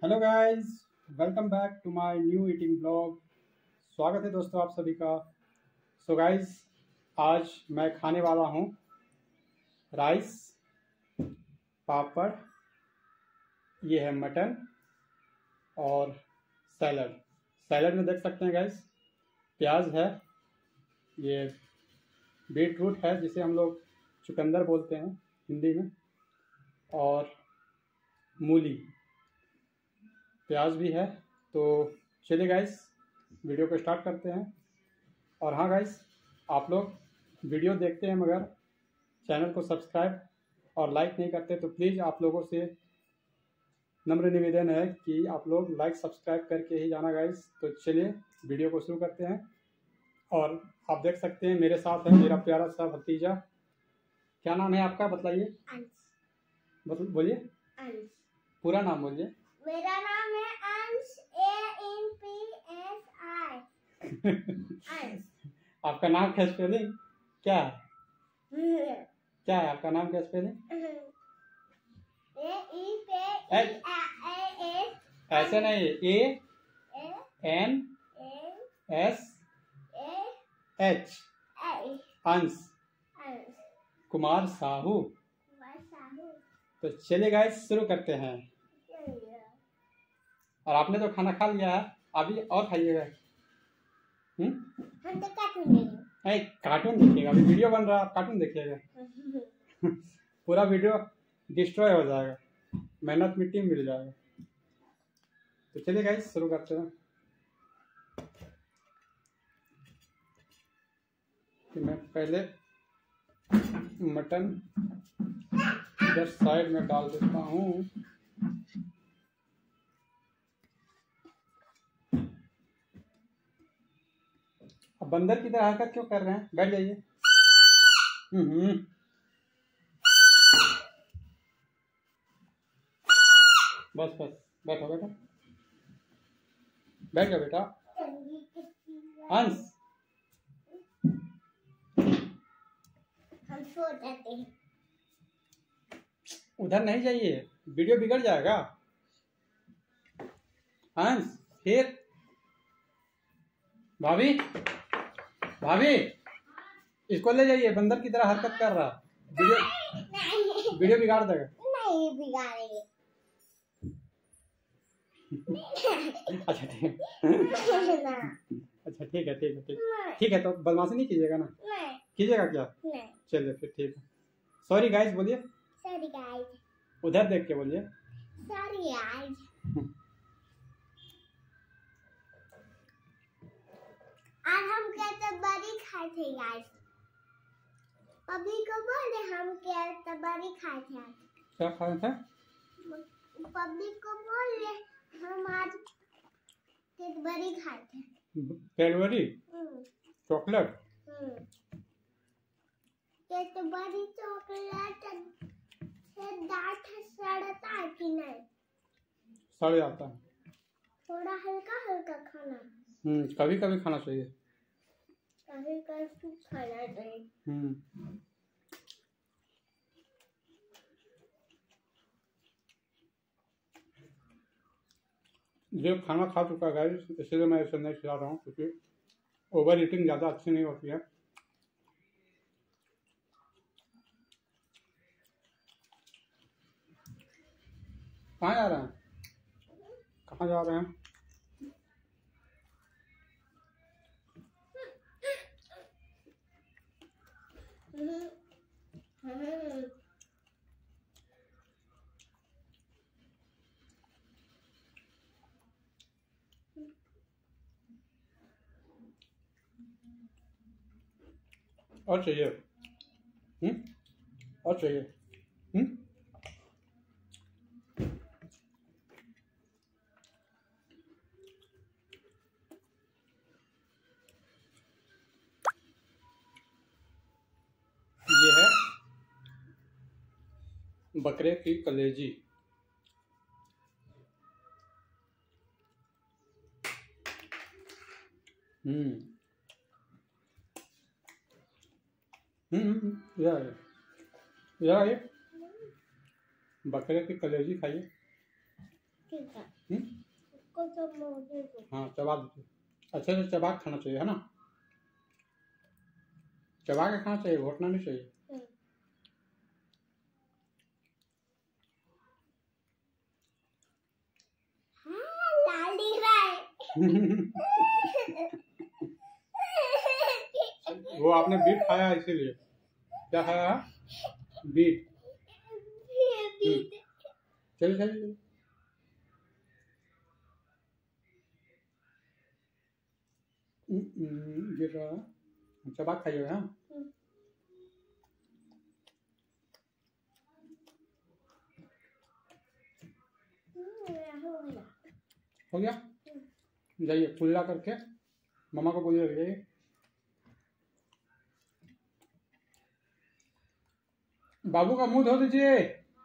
Hello guys, welcome back to my new eating blog. स्वागत है दोस्तों आप सभी का। सो गाइस, आज मैं खाने वाला हूँ राइस, पापड़, ये है मटन और सैलड। सैलड में देख सकते हैं गाइस, प्याज है, ये बीट रूट है जिसे हम लोग चुकंदर बोलते हैं हिंदी में, और मूली, प्याज भी है। तो चलिए गाइस, वीडियो को स्टार्ट करते हैं। और हाँ गाइस, आप लोग वीडियो देखते हैं मगर चैनल को सब्सक्राइब और लाइक नहीं करते, तो प्लीज़ आप लोगों से नम्र निवेदन है कि आप लोग लाइक सब्सक्राइब करके ही जाना गाइस। तो चलिए वीडियो को शुरू करते हैं। और आप देख सकते हैं मेरे साथ है मेरा प्यारा सा भतीजा। क्या नाम है आपका, बतलाइए। बोलिए, पूरा नाम बोलिए। मेरा नाम है अंश, ANPSI। अंश। आपका नाम क्या स्पेलिंग क्या है? क्या है आपका नाम, क्या स्पेलिंग? ऐसे नहीं, ANSH, अंश कुमार साहू। तो चलिए गाइस शुरू करते हैं। और आपने तो खाना खा लिया है, अभी और खाइएगा। हम तो कार्टून देखेंगे। कार्टून देखिएगा, अभी वीडियो बन रहा है, आप कार्टून देखिएगा। पूरा वीडियो डिस्ट्रॉय हो जाएगा, मेहनत मिट्टी में मिल जाएगा। तो चलिए गाइस शुरू करते हैं। तो मैं पहले मटन इधर साइड में डाल देता हूँ। अब बंदर की तरह हरकत क्यों कर रहे हैं, बैठ जाइए। बस बस, बैठो बैठो, बैठ जाओ बेटा। अंश, हम सो जाते हैं। उधर नहीं जाइए, वीडियो बिगड़ जाएगा। अंश, फिर भाभी, भाभी इसको ले जाइए, बंदर की तरह हरकत कर रहा, वीडियो बिगाड़ देगा। नहीं बिगाड़ेंगे। अच्छा ठीक है, अच्छा ठीक है, ठीक है, ठीक है। तो बदमाशी नहीं कीजिएगा ना? नहीं कीजिएगा क्या? नहीं। चलिए फिर ठीक है। सॉरी गाइस बोलिए, सॉरी गाइस। उधर देख के बोलिए। Sorry guys. आज हम कैटबरी खाए थे गाइस। पब्लिक को बोले हम कैटबरी खाए थे आज। क्या खाए थे? पब्लिक को बोले हम आज कैटबरी खाए थे। Cadbury chocolate? कैटबरी चॉकलेट से दांत सड़ता है कि नहीं? सड़ जाता है। थोड़ा हल्का हल्का खाना। कभी कभी खाना चाहिए। कभी कभी खाना चाहिए। जो खाना खा चुका है गाइस, इसलिए मैं इसे नहीं खिला रहा हूँ, क्योंकि ओवर ईटिंग ज़्यादा अच्छी नहीं होती है। कहाँ जा रहे हैं, कहाँ जा रहे हैं? और चाहिए? और चाहिए? ये है बकरे की कलेजी। ये बकरे की कलेजी खाइए। ठीक है। हम्म? इसको तो मुझे दो। हाँ चबा दीजिए, अच्छे से चबा के खाना चाहिए है ना, चबा के खाना चाहिए, घोटना नहीं चाहिए। हाँ, लाल दिख रहा है। वो आपने बीट खाया है इसीलिए। क्या खाया है? बीट। बीट। चलिए चलिए, गिर रहा है, चबा के खाइएगा। हाँ हो गया, जाइए कुल्ला करके मम्मा को बोलिए जाइए। बाबू का मुंह धो दीजिए।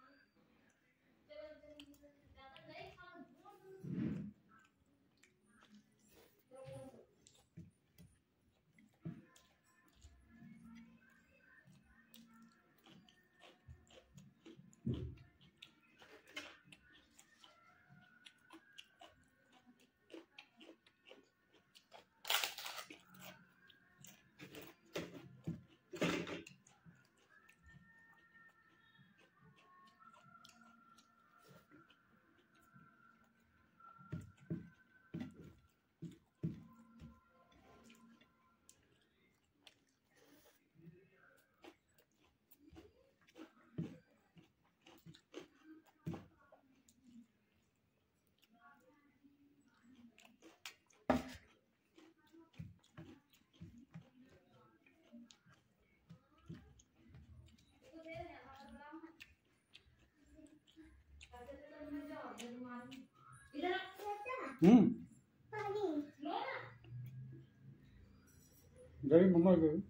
गई मम्मा गई।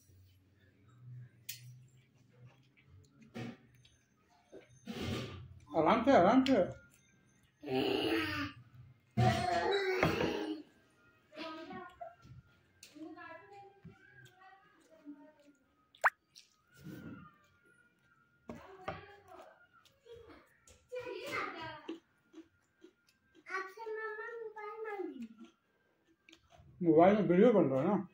आराम से आराम से। मोबाइल में वीडियो बन रहा है ना।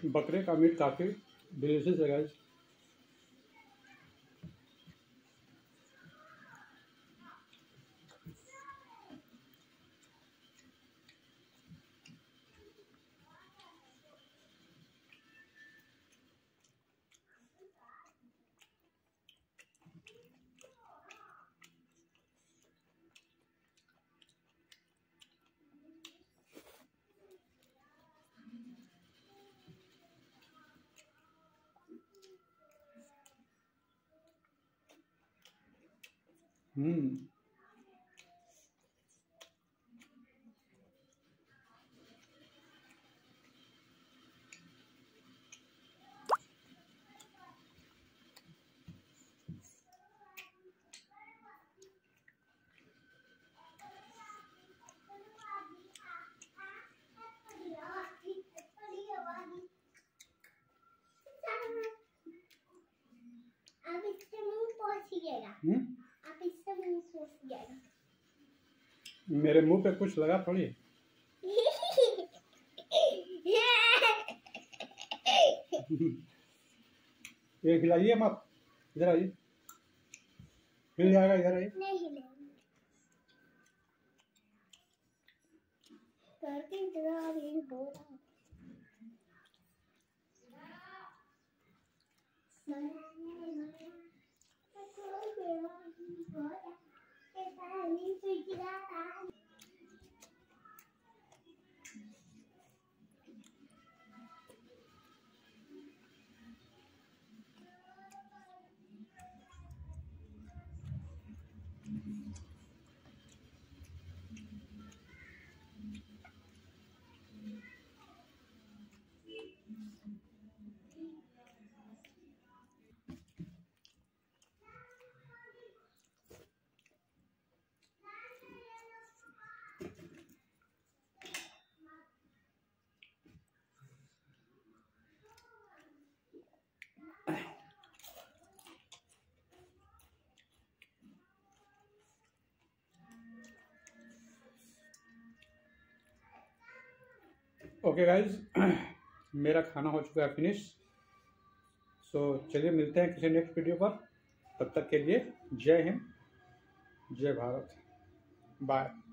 बकरे का मीट काफ़ी डिलीशियस है गाइस। आप इससे मुंह पहुंचिएगा। मेरे मुंह पे कुछ लगा थोड़ी। ये खिलाइए मत, इधर आइए, हिल जाएगा, इधर आइए। नहीं हिलेगा। करके इतना भी हो रहा है। ओके गाइज, मेरा खाना हो चुका है फिनिश। सो चलिए मिलते हैं किसी नेक्स्ट वीडियो पर। तब तक के लिए जय हिंद, जय भारत, बाय।